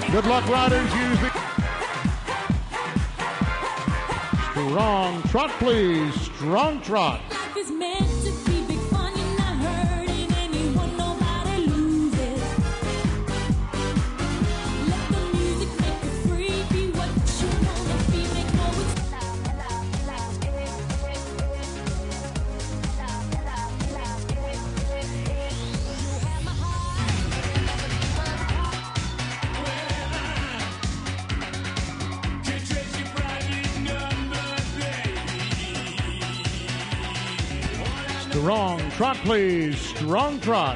Good luck, riders. Use the strong trot, please. Strong trot. Life is meant to be big fun. You're not hurting anyone. Nobody loses. Let the music make you free. Be what you wanna be. Make no Strong trot, please. Strong trot.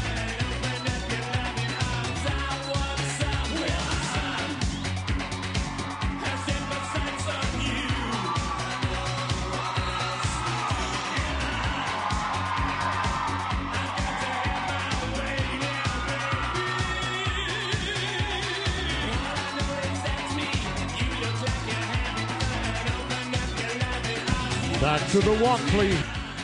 Back to the walk, please.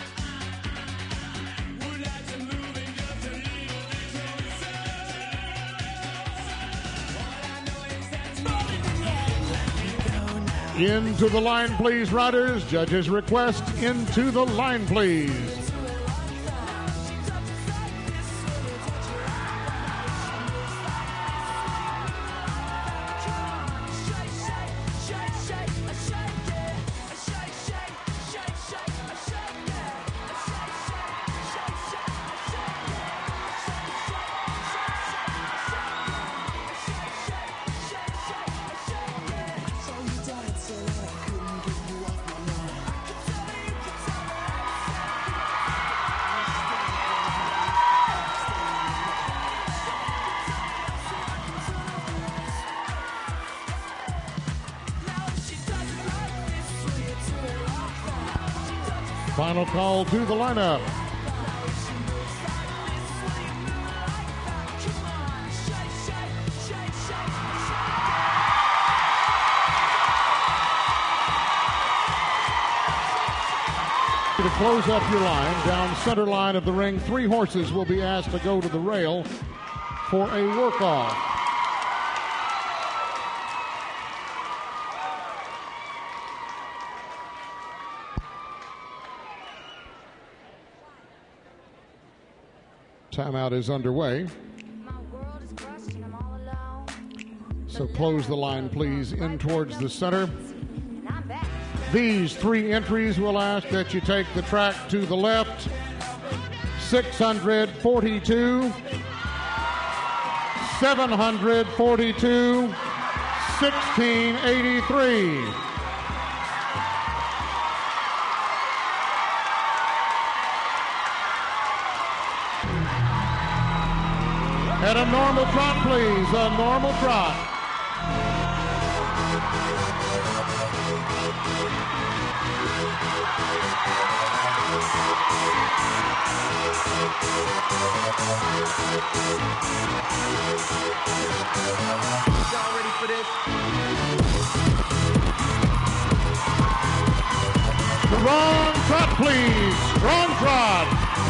Into the line, please, riders. Judges request into the line, please. Final call to the lineup. To close up your line, down center line of the ring, 3 horses will be asked to go to the rail for a work-off. Timeout is underway. So close the line, please, in towards the center. These 3 entries will ask that you take the track to the left. 642, 742, 1683. At a normal trot, please. A normal trot. Y'all ready for this? Strong trot, please. Strong trot.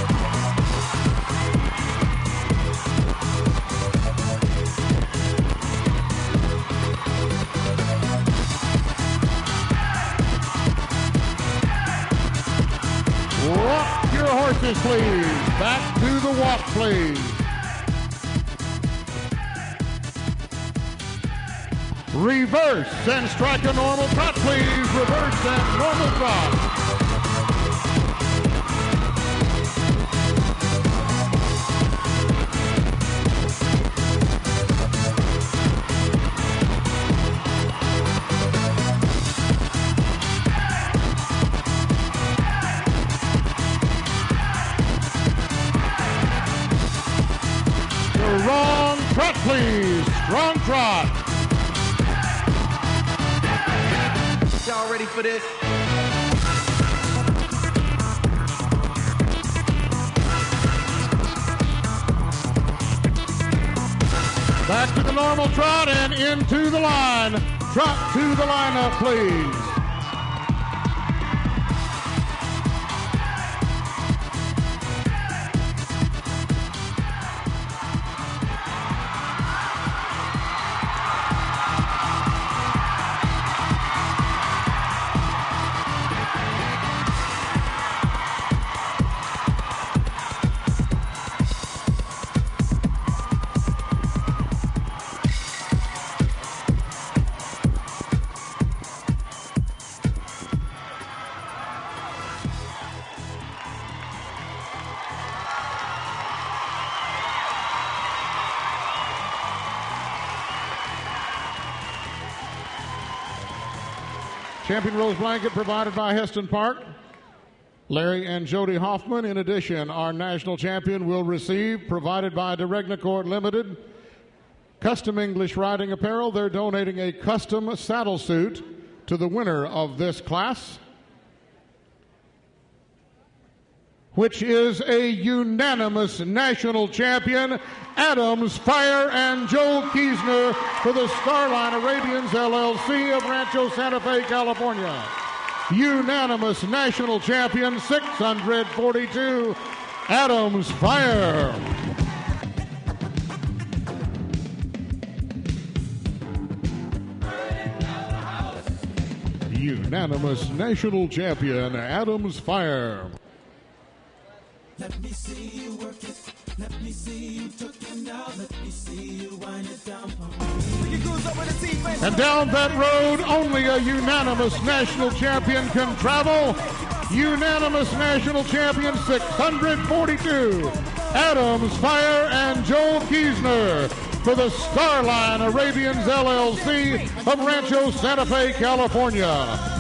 Walk your horses, please. Back to the walk, please. Reverse and strike a normal trot, please. Reverse and normal trot. Wrong trot, please. Strong trot. Y'all ready for this? Back to the normal trot and into the line. Trot to the lineup, please. Champion Rose Blanket provided by Heston Park. Larry and Jody Hoffman. In addition, our national champion will receive, provided by DiRegnacourt Limited, custom English riding apparel. They're donating a custom saddle suit to the winner of this class, which is a unanimous national champion, Adams Fire and Joe Kiesner for the Starline Arabians LLC of Rancho Santa Fe, California. Unanimous national champion, 642, Adams Fire. Unanimous national champion, Adams Fire. Let me see you work it. Let me see you tuck it now. Let me see you wind it down for me. And down that road, only a unanimous national champion can travel. Unanimous national champion, 642, Adams Fire and Joel Kiesner for the Starline Arabians LLC of Rancho Santa Fe, California.